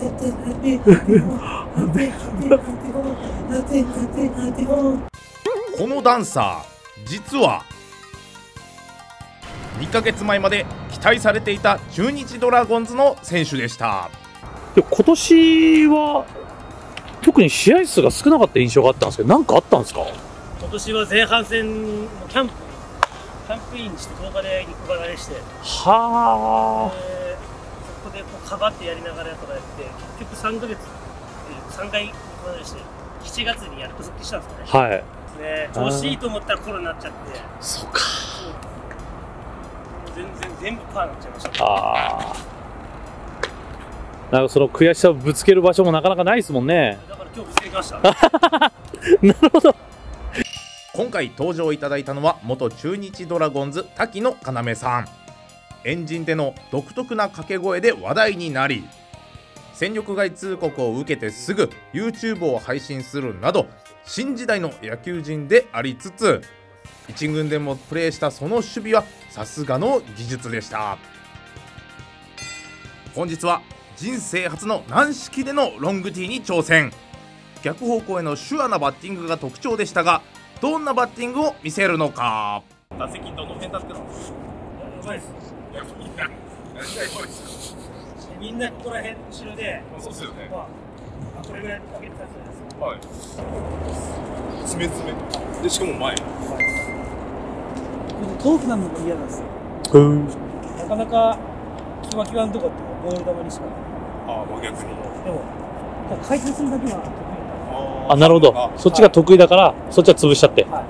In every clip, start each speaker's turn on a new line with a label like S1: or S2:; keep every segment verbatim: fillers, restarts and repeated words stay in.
S1: このダンサー、実はにかげつまえまで期待されていた中日ドラゴンズの選手でした。
S2: で今年は特に試合数が少なかった印象があったんですけど、何かあったんですか？
S3: 今年は前半戦のキャンプキャンプインしてとおかで肉離れして、
S2: はあ、
S3: そこでこうかばってやりながらとかやって、結局さんかげつでさんかい肉離れしてしちがつにやっと復帰したんですかね。
S2: はい。
S3: ね、調子いいと思ったらコロナになっちゃって、
S2: そうか。
S3: 全然全部パーになっちゃいました。
S2: ああ。なんかその悔しさをぶつける場所もなかなかないですもんね。
S3: だから今日ぶつけてきました。
S2: なるほど。
S1: 今回登場いただいたのは元中日ドラゴンズ滝野要さん。エンジンでの独特な掛け声で話題になり、戦力外通告を受けてすぐ YouTube を配信するなど新時代の野球人でありつつ、一軍でもプレーしたその守備はさすがの技術でした。本日は人生初の軟式でのロングティーに挑戦。逆方向へのシュアなバッティングが特徴でしたが、どんなバッティングを見せるのか。打席どの辺立ってるの？
S3: やばいです。みんなここら辺後ろで、
S1: そうですよね。
S3: まあ、これぐらい上げてたじゃないですか。
S1: はい。詰め詰め。でしかも前。
S3: 遠くなるのも嫌なんですよ。なかなかキワキワのとこってボール球にしか。
S1: ああ、真逆に。
S3: でも、回転するだけは得
S2: ああ、なるほど。そっちが得意だから、はい、そっちは潰しちゃって。はい。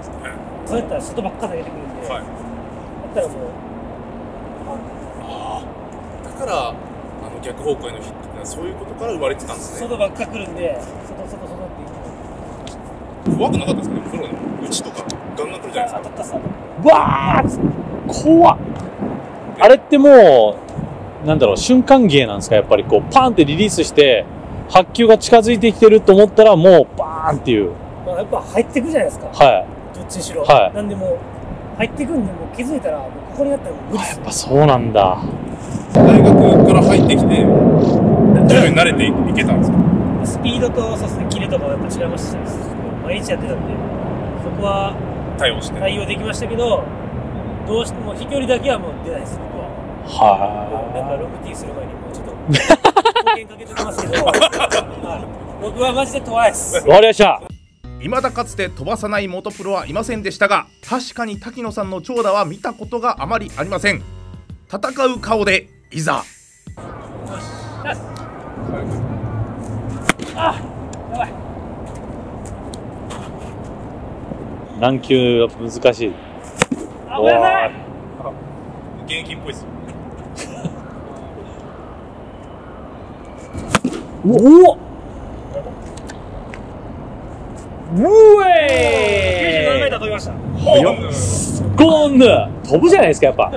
S3: そうやったら外ばっか投げてくるんで、はい、だったらもう。
S1: ああ。だからあの逆方向へのヒットってのはそういうことから生まれてたんですね。
S3: 外ばっか来るんで、外外外って
S1: 言う。怖くなかったですかね。プロの内とかガンガン来るじゃないですか。
S3: 当たったさ。
S2: わー、怖っ。あれってもうなんだろう、瞬間芸なんですか？やっぱりこうパーンってリリースして発球が近づいてきてると思ったらもうバーンっていう。
S3: まあやっぱ入ってくじゃないですか。
S2: はい。
S3: どっちにしろ。
S2: はい。
S3: なんでもう入ってくんでもう気づいたらもうここにあったらもう無理です。
S2: やっぱそうなんだ。
S1: 大学から入ってきて徐々に慣れていけたんですか？
S3: スピードとそうですね、キレとかはやっぱ違いましたね。毎日やってたんで、そこは
S1: 対応して
S3: 対応できましたけど、どうしても飛距離だけはもう出ないです。僕は。
S2: は
S3: なんかロングティーする前にもうちょっと貢献かけておきますけど、はい、僕はマジでトライです。
S2: わかりました。
S1: 未だかつて飛ばさない元プロはいませんでしたが、確かに滝野さんの長打は見たことがあまりありません。戦う顔でいざ。
S3: あ、やばい。
S2: 軟球は難しい。
S3: あ、ごめんなさい。
S1: 現役っぽいですよ。
S2: おお。うえ
S3: きゅうじゅうななメーター飛びました。
S2: ゴーン飛ぶじゃないですか、やっぱ。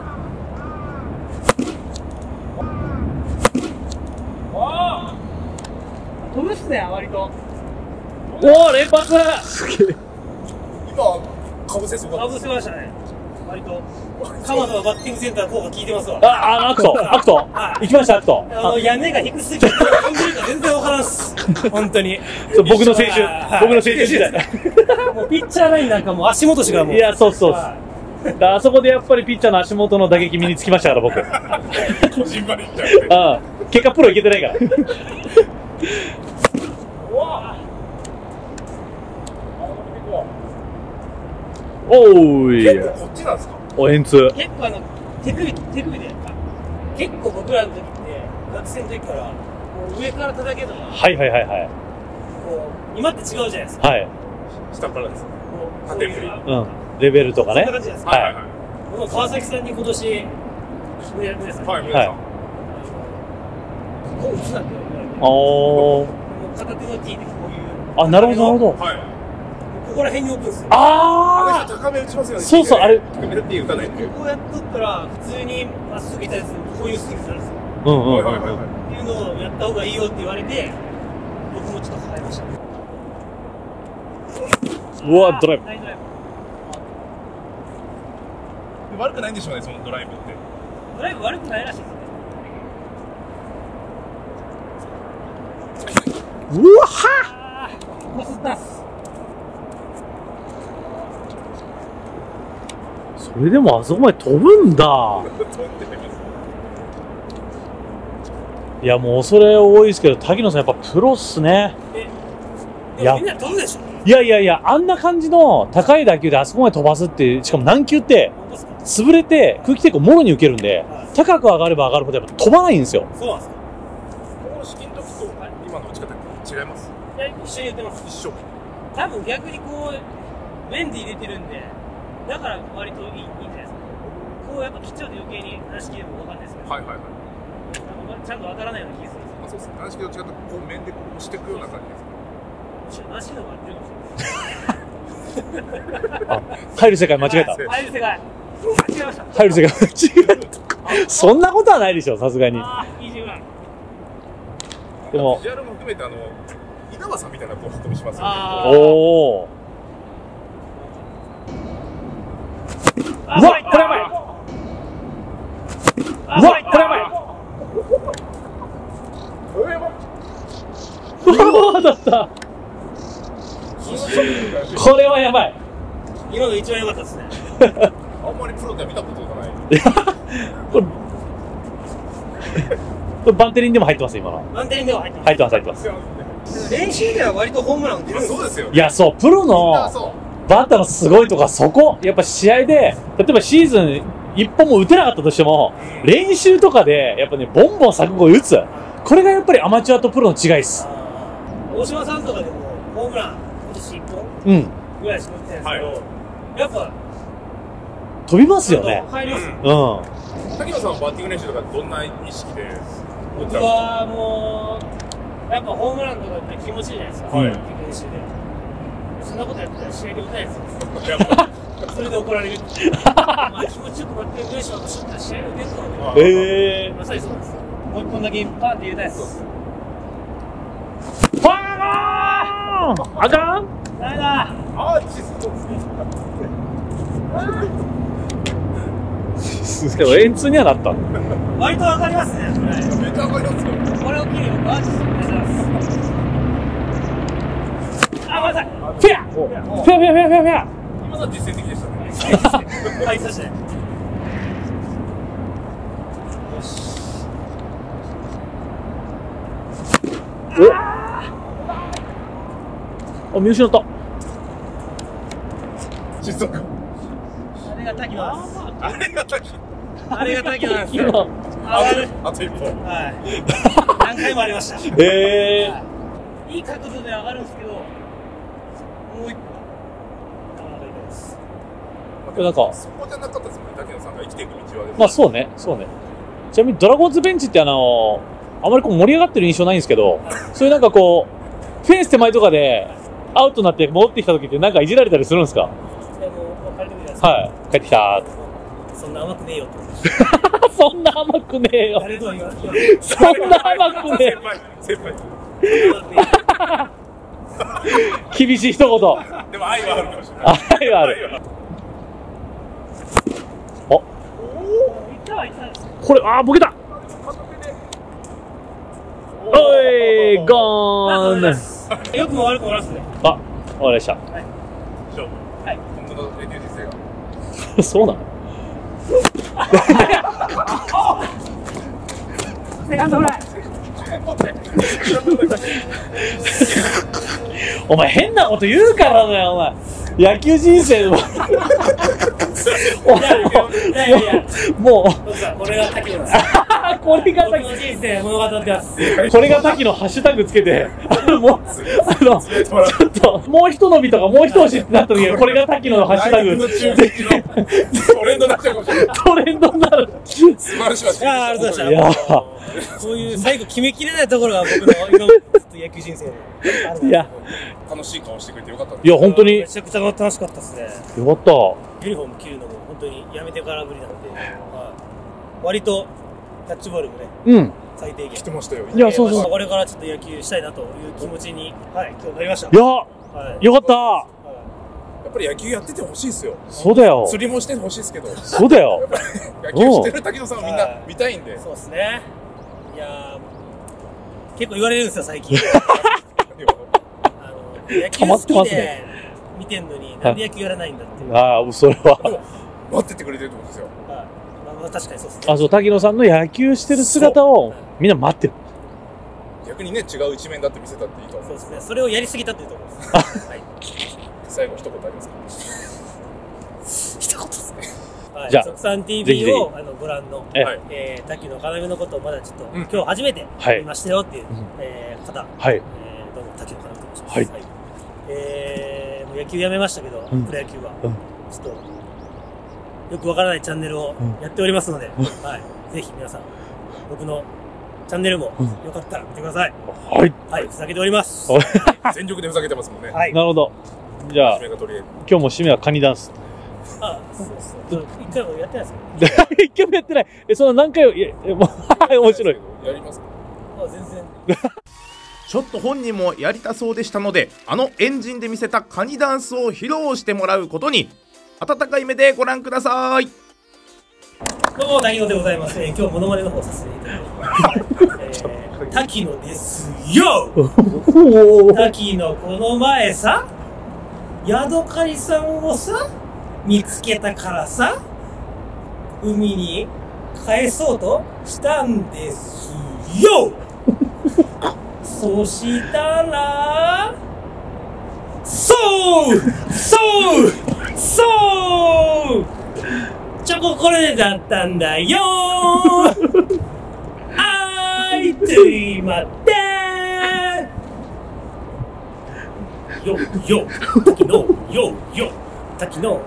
S3: 飛ぶっすね、割と。
S2: おお、連発。すげえ。
S1: 今かぶせすごか
S3: かぶせましたね。割と。鎌田のバッティングセンター効果効いてますわ。
S2: あ、あ、アクト、アクト。行きました、アクト。
S3: あの屋根が低すぎて、飛んでるか全然わからんっす。本当に。
S2: 僕の青春、僕の青春時代。
S3: もうピッチャーラインなんかもう足元しかもう。
S2: いや、そうそう。あそこでやっぱりピッチャーの足元の打撃身につきましたから、僕。
S1: 個人までいっちゃう。
S2: ああ、結果プロいけてないから。おーい。
S1: 結構こっちなんですか？
S2: お、円通。
S3: 結構あの手首手首で結構僕らの時って学生の時からもう上から叩けるのが
S2: はいはいはいはい。
S3: こう今って違うじゃないですか。
S2: はい。
S1: 下からです。
S3: こう
S1: 縦振り。
S2: うん。レベルとかね。
S3: そんな感じじゃないですか。
S1: はいはいはい。
S3: この川崎さんに今年上やる皆さん。
S1: はい皆さん。
S3: こう打つなって言われて。
S2: おー。
S3: 片手の T でこういう。
S2: あ、なるほどなるほど。
S1: はい。
S3: ここら辺に置くんですよ。
S2: あ
S1: あの人高め打ちますよね。
S2: そうそう、あれ。
S1: 高め打って打たないっていう。
S3: こうやっとったら普通にまっすぐいったやつこういうスイングになるんですよ。
S2: うんうんうん。
S1: はいはいはいはい。
S3: っていうのをやった方がいいよって言われて、僕もちょっと変えました。
S2: うわ、ドライブ。
S3: ナイスドライブ。
S1: 悪くないんでしょうね、そのドライブって。
S3: ドライブ悪くないらしいですね。
S2: うわは
S3: こすったっす。
S2: それでもあそこまで飛ぶんだ。いやもう恐れ多いですけど、滝野さんやっぱプロっすね。
S3: いや、みんな飛ぶでしょ。
S2: いやいやいや、あんな感じの高い打球であそこまで飛ばすって、しかも軟球って潰れて空気抵抗もろに受けるんで、高く上がれば上がるほどやっぱ飛ばないんですよ。
S3: そうなんですか。
S1: この試金の時と今の打ち方違います？
S3: いや、一緒に言ってます。
S1: 一緒。
S3: 多分逆にこう、面で入れてるんで、だから割といい、いいんじゃないですか。こうやっぱ切っちゃうと余計に軟式でもわかんないですけど。
S1: はいはいはい。
S3: なんかちゃんと当たらないような気がするんですよ。
S1: あ、そうですね。軟式と違ってこう面でこう押していくような感じですか。
S3: 軟式の方が強いかもしれない。
S2: あ、入る世界間違えた。
S3: 入る世界。間違えました。
S2: 入る世界間違えた。そんなことはないでしょ、さすがに。
S3: ああ、いいじゃん。
S2: でも
S1: ビジュアルも含めてあの稲葉さんみたいなこう運びしますよね。
S3: あー
S2: おお。うわ、これやばい。うわ、これやばい。
S1: これは
S2: うわ、だった。これはやばい。
S3: 今の一番良かったですね。
S1: あんまりプロでは見たことがない。
S2: いやこれこれバンテリンでも入ってます今の。
S3: バンテリンでは入ってます。
S2: 入ってます入ってます。
S3: 練習では割とホームラン打ってるんですよ。
S1: そうですよね。
S2: いやそうプロの
S1: そう
S2: バッターのすごいとかそこやっぱ試合で例えばシーズン一本も打てなかったとしても練習とかでやっぱねボンボン錯誤打つこれがやっぱりアマチュアとプロの違いっす。
S3: 大島さんとかでもホームラン今年いっぽん
S2: うん
S3: ぐらいしか打ってないんですけど、
S1: はい
S3: やっぱ
S2: 飛びますよね。
S3: 入りますよ。
S2: うん
S1: 滝野さんはバッティング練習とかどんな意識で打ったんです
S3: 僕
S1: か？
S3: はもうやっぱホームランとかって気持ちいいじゃないですか。
S2: はい
S3: バッティング練習で。そんなことやったら試合で打たないですよ。
S1: やっぱ
S3: それで怒られる。まあ気持ちよくバッティング練習をしとったら試合で打てると思う。
S2: ええ
S3: まさにそうなんですよ。もう一本だけパンって入れたいです。
S2: ー、パーンあかん。
S3: ダメだ。
S1: アーチそうですね。
S2: でも円通にはなった。
S3: 割とわかりますね。
S1: めっちゃわかりますよ。
S3: これを機に僕アーチするんです。あ、ごめんなさい。
S2: フェアフェアフェアフェアフェアフェア。
S1: 今のは実践的でしたね。
S3: はい、そして。よし。
S2: お、見失った。
S1: 失速。
S3: あれが滝野なんです。
S1: あれが滝。
S3: あれが滝野なんですよ。
S2: 今
S3: 上がる。
S1: あと一歩。
S3: はい。何回もありました。
S2: え
S3: はいいい角度で上がるんですけど、もう一個。なかなかいないです。
S2: ー、なんか
S1: そこじゃなかったですもんね。滝野さんが生きていく道は。
S2: まあそうねそうね。ちなみにドラゴンズベンチってあのあまりこう盛り上がってる印象ないんですけど、そういうなんかこうフェンス手前とかでアウトになって戻ってきた時ってなんかいじられたりするんですか？
S3: いやもう、別れてください。
S2: はい帰ってきたーって。
S3: そんな甘くねえよって思いました。
S2: そんな甘くねえよ。
S3: 誰とは言わ言わない。
S2: そんな甘くねえ
S1: 先輩先輩。
S2: 厳しい一言。
S1: でも愛はあるかもしれない。
S2: 愛はある。お
S3: いったはいったんですよ。
S2: これあーボケた。おいゴーン。
S3: よくも悪くも悪くね。
S2: あわかりました。
S3: はい。
S1: 勝負。
S3: はい。
S1: 本当の野球人生が。
S2: そうなの？
S3: セカンドフライ。
S2: お前変なこと言うからだよお前。野球人生は
S3: いやいやいや。
S2: もう
S3: 僕はこれが滝野です。
S2: これが
S3: 僕の人生物語ってます。
S2: これが滝のハッシュタグつけて、あの、もう、あの、ちょっと、もう一伸びとかもう一押しってなった時に、これが滝のハッシュタグ、
S1: トレンドになっちゃうかもしれない。
S2: トレンドになる。
S1: 素晴らしかった。
S3: いやありがとうござい
S2: いや
S3: ました。そういう最後決めきれないところが僕の今のずっと野球人生であるんですけど。
S2: いや、
S1: 楽しい顔してくれてよかった。
S2: いや、本当に、よ
S3: めちゃくちゃ楽しかったですね。
S2: かった。
S3: ユニフォーム着るのも本当にやめてからぶりなんで、はい割とキャッチボールもね、
S2: うん。
S3: 最低限。
S1: 来てましたよ。
S2: いや、そうそう。
S3: これからちょっと野球したいなという気持ちに、はい、今日なりました。
S2: いや、
S3: はい、
S2: よかった。
S1: やっぱり野球やっててほしいですよ。
S2: そうだよ。
S1: 釣りもしてほしいですけど。
S2: そうだよ。
S1: 野球してる滝野さんをみんな見たいんで。
S3: そうですね。いやー結構言われるんですよ、最近。 あの野球好きで見てんのになんで野球やらないんだっていう。
S2: ああ、それは。
S1: 待っててくれてるってことですよ。
S3: はい。まあ確かにそうですね。
S2: あ、そう、滝野さんの野球してる姿をみんな待ってる。
S1: 逆にね、違う一面だって見せたっていいと思う。
S3: そうですね。それをやりすぎたっていうと思います。はい。
S1: 最後一言ありますか？
S3: 一言ですね。はい。
S2: じゃあ、
S3: 食産 ティーブイ をあのご覧の、
S2: え
S3: えー、滝野要のことをまだちょっと、
S1: うん、
S3: 今日初めて見ましたよっていう、
S2: はい、
S3: えー、方、
S2: はい、
S3: えー、どうも滝野要と申します。
S2: はい。
S3: はい、えー、もう野球やめましたけど、うん、プロ野球は、うん、ちょっとよくわからないチャンネルをやっておりますので、うん、はい。ぜひ皆さん僕のチャンネルもよかったら見てください。はい。はい、ふざけております。
S1: 全力でふざけてますもんね。
S2: はい。なるほど。じゃあ、今日も締めはカニダンス。
S3: あ、そうそう。一回もやってないですか？
S2: 一回もやってない。え、その何回も、いや、面白い。
S1: やりますか？
S3: あ、全然。
S1: ちょっと本人もやりたそうでしたので、あのエンジンで見せたカニダンスを披露してもらうことに、温かい目でご覧ください。
S3: どうも、滝野でございます。えー、今日モノマネの方させていただきます。えー、滝野ですよ。滝野この前さ、ヤドカリさんをさ見つけたからさ、海に返そうとしたんですよ。そしたら、そうそうそうチョココロネだったんだよー。あーいついまってー。よよ滝野よよ滝野。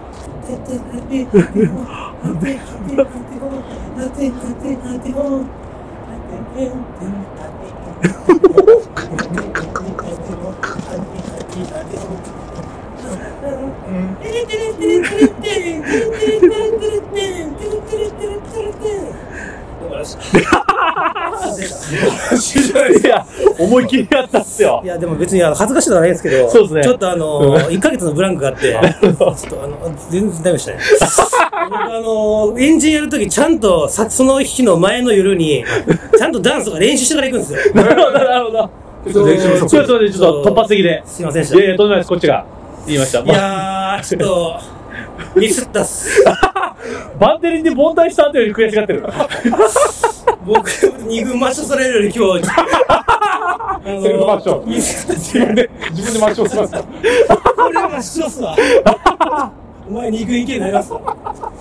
S2: いや、思いっきりやったっすよ。
S3: いや、でも別に恥ずかしいことはないですけど、
S2: そうですね。
S3: ちょっとあの、いっかげつのブランクがあって、ちょっとあの、全然ダメでしたね。僕あの、エンジンやるときちゃんと、その日の前の夜に、ちゃんとダンスとか練習してから行くんですよ。
S2: なるほど、なるほど。ちょっと練習ちょっと、ちょっと突発的で。
S3: すいませんでした。
S2: いやいや、とんでもないです、こっちが。言いました。
S3: いやー、ちょっと、ミスったっす。
S2: バンテリンで凡退した後より悔しがってる。
S3: 僕、二軍抹消されるより今日、
S1: セルフ抹消。自分で、自分で抹消しますか？
S3: 俺は抹消っすわ。お前二軍行けになりますわ。はい、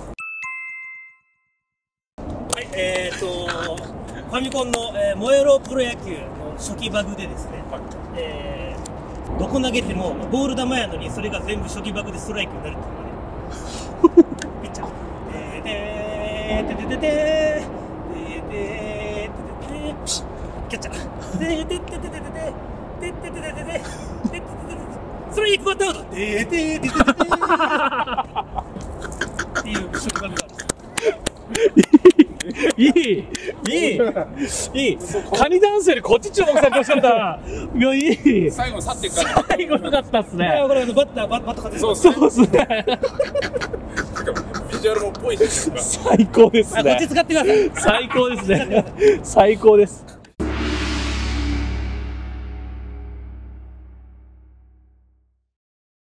S3: えーと、ファミコンの、えー、燃えろプロ野球の初期バグでですね、はい、えー、どこ投げてもボール球やのにそれが全部初期バグでストライクになるっていうのね。ピッチャー。でででででででキャッチャー。ででででででででででででででそれイクワットアウト。ででででででっていう初期バグがある。
S2: いい、いい、いい、カニダンスよりこっち注目されてほしかった。いや、いい。
S1: 最後去っていくから。
S2: 最後良かったっすね。
S3: これバッター、バッター勝てる。
S2: そうっすね。
S1: ビジュアルもっぽいです。
S2: 最高ですね。
S3: こっち使ってください。
S2: 最高ですね。最高です。